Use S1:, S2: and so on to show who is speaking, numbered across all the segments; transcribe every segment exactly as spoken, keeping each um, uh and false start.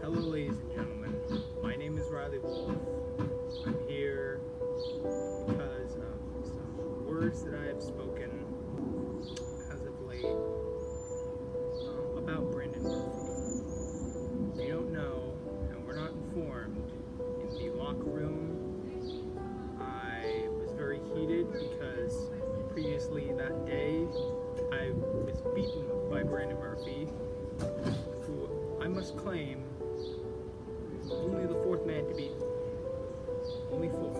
S1: Hello ladies and gentlemen, my name is Riley Wolf. I'm here because of some words that I have spoken as of late um, about Brandon Murphy. If you don't know, and we're not informed, in the locker room I was very heated because previously that day I was beaten by Brandon Murphy, who I must claim only the fourth man to beat. Only four.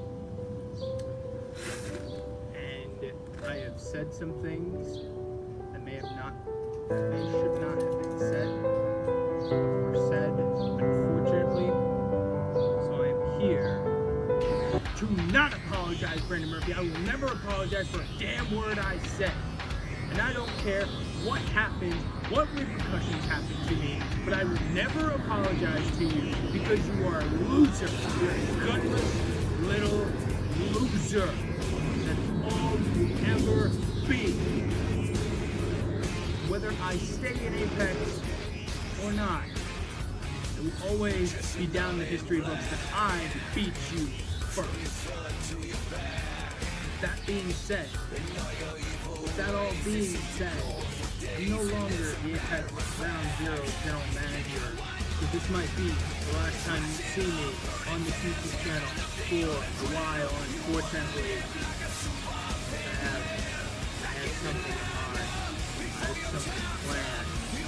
S1: And I have said some things that may have not, they should not have been said, or said, unfortunately. So I am here to not apologize, Brandon Murphy. I will never apologize for a damn word I said. And I don't care what happens, what repercussions happen to me, but I will never apologize to you because you are a loser. You're a gutless little loser. That's all you will ever be. Whether I stay in Apex or not, it will always be down the history books that I beat you first. That being said, with that all being said, I'm no longer the Apex Ground Zero General Manager, so this might be the last time you see me on this YouTube channel for a while, unfortunately. I have, I have something in mind. I have something planned.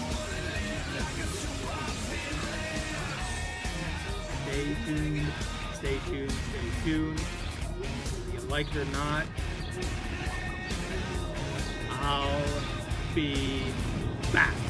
S1: Stay tuned, stay tuned, stay tuned. Whether you like it or not, I'll be back.